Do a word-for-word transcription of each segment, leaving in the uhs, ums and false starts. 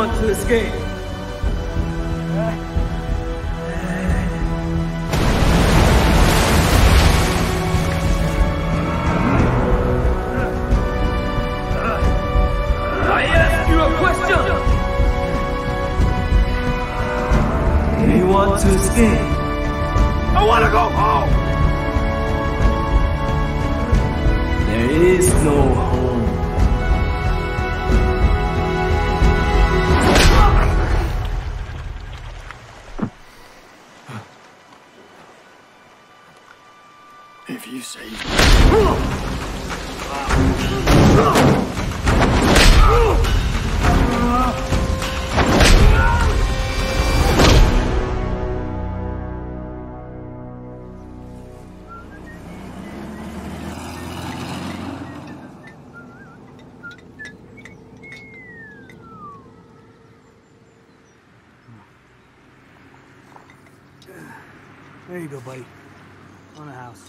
want to escape? I asked you a question! Do you want to escape? I want to go home! There is no home. If you say... There you go, buddy. On the house.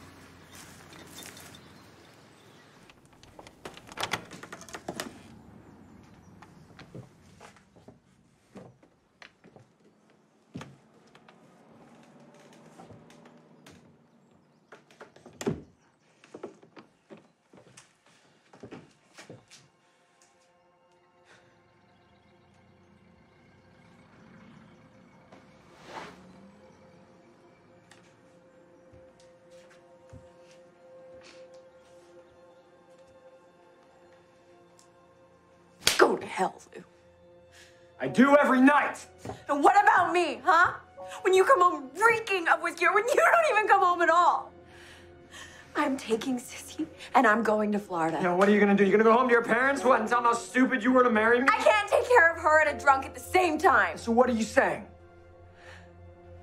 Go to hell, Lou. I do every night! And what about me, huh? When you come home reeking of whiskey, or when you don't even come home at all? I'm taking Sissy, and I'm going to Florida. Now, what are you gonna do? You gonna go home to your parents, what, and tell them how stupid you were to marry me? I can't take care of her and a drunk at the same time. So what are you saying?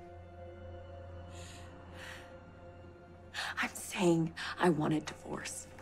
I'm saying I want a divorce.